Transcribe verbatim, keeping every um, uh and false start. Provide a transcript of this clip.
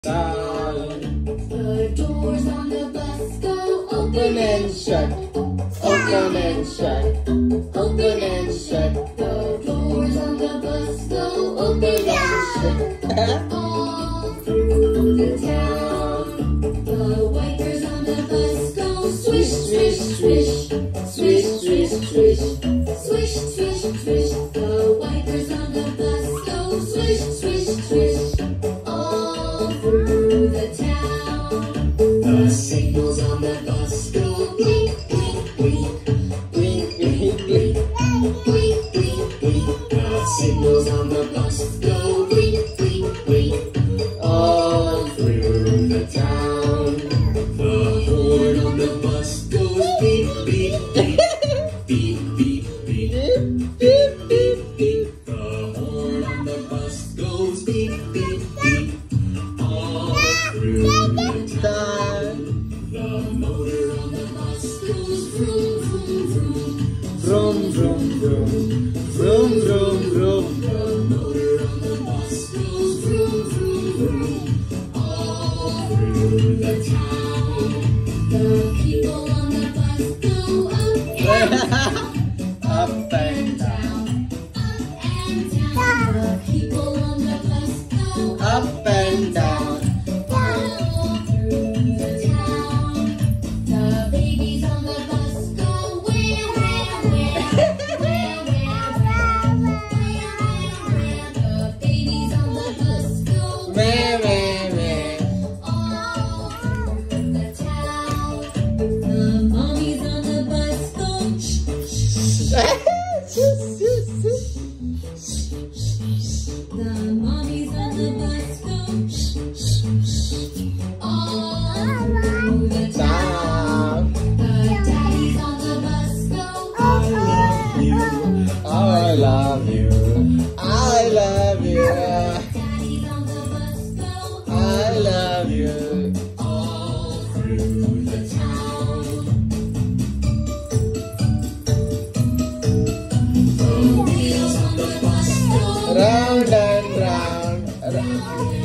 Down. The doors on the bus go Open and shut. Open and shut. Open and shut. The doors on the bus go open and shut. All through the town. The wipers on the bus go swish, swish, swish. Swish, swish, swish. Swish, swish, swish. The wipers on the bus go swish, swish, swish. All through the town. The signals on the bus go blink, blink, blink. Blink, blink, blink. Blink, blink, blink. The signals on the bus go blink, blink, blink. All through the town. The horn on the bus goes beep, beep, beep. Beep, beep, beep. Beep, beep, beep. The horn on the bus goes beep, beep, beep. All through the town. The motor on the bus goes vroom, vroom, vroom. Vroom, vroom, vroom. Vroom, vroom, vroom. The motor on the bus goes vroom, vroom, vroom. All through the town. The people on the bus go up and down. Up and down. Up and down. The people on the bus go Up and down. all through the town. The babies on the bus go where, where, where? Where, where, where? Where, where, where? The babies on the bus go Meh, meh, meh. all through the town. The mommies on the bus go shh, shh. The mommies on the bus go shh, all through the town. Down. The daddies on the bus go I love you. I love you. I love you. Daddies on the bus go I love you. all through the town. The wheels on the bus go Round and round.